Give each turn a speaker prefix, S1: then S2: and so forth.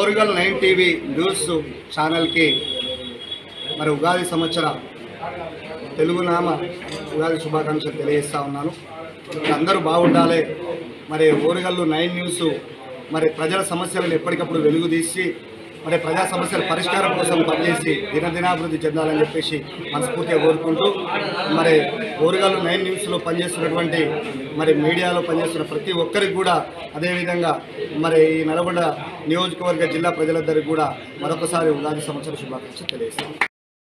S1: Orugal 9 TV news ఛానల్కి మరి ఉగాది సంవత్సర తెలుగునామ ఉగాది శుభాకాంక్షలు తెలియజేస్తా ఉన్నాను. అందరూ బాగుండాలి. మరి ఓరుగల్లు 9 న్యూస్ మరి ప్రజల సమస్యలను ఎప్పటికప్పుడు వెలుగుదీసి మరి ప్రజా సమస్యల పరిష్కారం కోసం పనిచేసి దినదినాభివృద్ధి చెందాలని చెప్పేసి మనస్ఫూర్తిగా కోరుకుంటూ మరి ఓరుగల్లు 9 న్యూస్లో పనిచేస్తున్నటువంటి మరి మీడియాలో పనిచేస్తున్న ప్రతి ఒక్కరికి కూడా అదేవిధంగా మరి ఈ నల్గొండ నియోజకవర్గ జిల్లా ప్రజలందరికీ కూడా మరొకసారి ఉగాది సంవత్సర శుభాకాంక్షలు తెలియజేస్తాను.